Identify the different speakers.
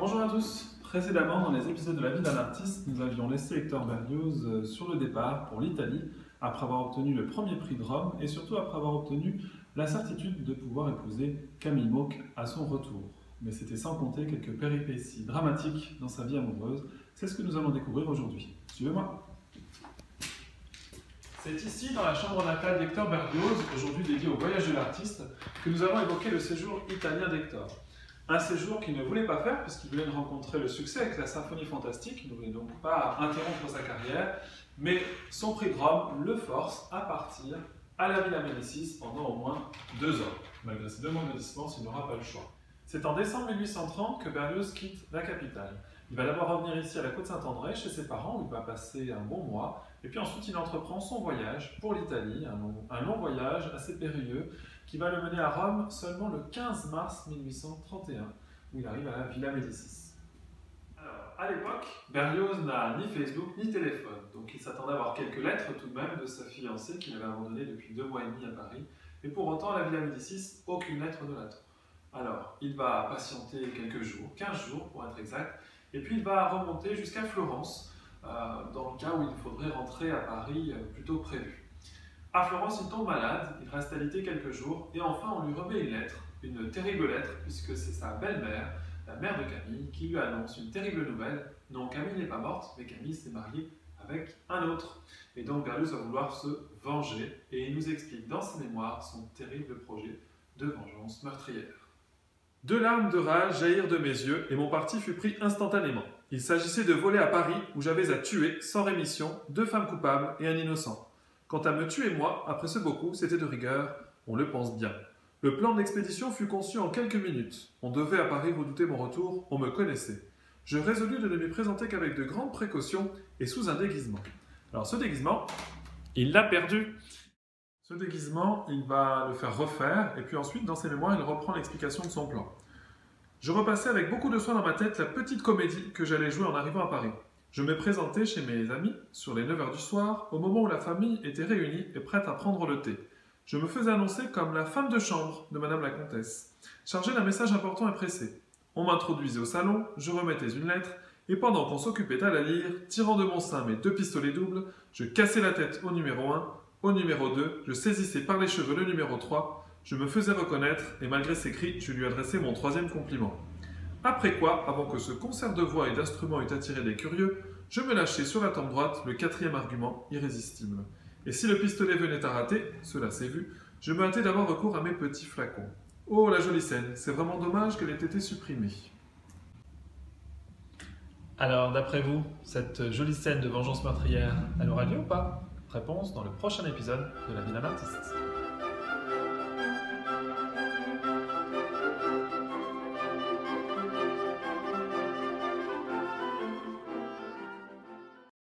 Speaker 1: Bonjour à tous. Précédemment, dans les épisodes de La vie d'un artiste, nous avions laissé Hector Berlioz sur le départ pour l'Italie, après avoir obtenu le premier prix de Rome et surtout après avoir obtenu la certitude de pouvoir épouser Camille Mauque à son retour. Mais c'était sans compter quelques péripéties dramatiques dans sa vie amoureuse. C'est ce que nous allons découvrir aujourd'hui. Suivez-moi. C'est ici, dans la chambre natale d'Hector Berlioz, aujourd'hui dédiée au voyage de l'artiste, que nous allons évoquer le séjour italien d'Hector. Un séjour qu'il ne voulait pas faire puisqu'il venait de rencontrer le succès avec la Symphonie Fantastique, il ne voulait donc pas interrompre sa carrière, mais son prix de Rome le force à partir à la Villa Médicis pendant au moins 2 ans. Malgré ces demandes de dispense, il n'aura pas le choix. C'est en décembre 1830 que Berlioz quitte la capitale. Il va d'abord revenir ici à la Côte-Saint-André, chez ses parents, où il va passer un bon mois, et puis ensuite il entreprend son voyage pour l'Italie, un long voyage assez périlleux, qui va le mener à Rome seulement le 15 mars 1831, où il arrive à la Villa Médicis. Alors, à l'époque, Berlioz n'a ni Facebook ni téléphone, donc il s'attendait à avoir quelques lettres tout de même de sa fiancée qu'il avait abandonnée depuis 2 mois et demi à Paris, et pour autant à la Villa Médicis, aucune lettre ne l'attend. Alors, il va patienter quelques jours, 15 jours pour être exact, et puis il va remonter jusqu'à Florence, dans le cas où il faudrait rentrer à Paris plus tôt prévu. À Florence, il tombe malade, il reste alité quelques jours, et enfin on lui remet une terrible lettre, puisque c'est sa belle-mère, la mère de Camille, qui lui annonce une terrible nouvelle. Non, Camille n'est pas morte, mais Camille s'est mariée avec un autre. Et donc Berlioz va vouloir se venger, et il nous explique dans ses mémoires son terrible projet de vengeance meurtrière. 2 larmes de rage jaillirent de mes yeux, et mon parti fut pris instantanément. Il s'agissait de voler à Paris, où j'avais à tuer, sans rémission, 2 femmes coupables et un innocent. Quant à me tuer moi, après ce beau coup, c'était de rigueur, on le pense bien. Le plan de l'expédition fut conçu en quelques minutes. On devait à Paris redouter mon retour, on me connaissait. Je résolus de ne m'y présenter qu'avec de grandes précautions et sous un déguisement. Alors ce déguisement, il l'a perdu. Ce déguisement, il va le faire refaire, et puis ensuite, dans ses mémoires, il reprend l'explication de son plan. Je repassais avec beaucoup de soin dans ma tête la petite comédie que j'allais jouer en arrivant à Paris. Je me présentais chez mes amis sur les 9 h du soir, au moment où la famille était réunie et prête à prendre le thé. Je me faisais annoncer comme la femme de chambre de Madame la Comtesse, chargée d'un message important et pressé. On m'introduisait au salon, je remettais une lettre, et pendant qu'on s'occupait à la lire, tirant de mon sein mes 2 pistolets doubles, je cassais la tête au numéro 1, au numéro 2, je saisissais par les cheveux le numéro 3, je me faisais reconnaître, et malgré ses cris, je lui adressais mon 3e compliment. Après quoi, avant que ce concert de voix et d'instruments eût attiré des curieux, je me lâchais sur la tempe droite le 4e argument irrésistible. Et si le pistolet venait à rater, cela s'est vu, je me hâtais d'avoir recours à mes petits flacons. Oh, la jolie scène, c'est vraiment dommage qu'elle ait été supprimée. Alors, d'après vous, cette jolie scène de vengeance meurtrière, elle aura lieu ou pas? Réponse dans le prochain épisode de La vie d'un artiste.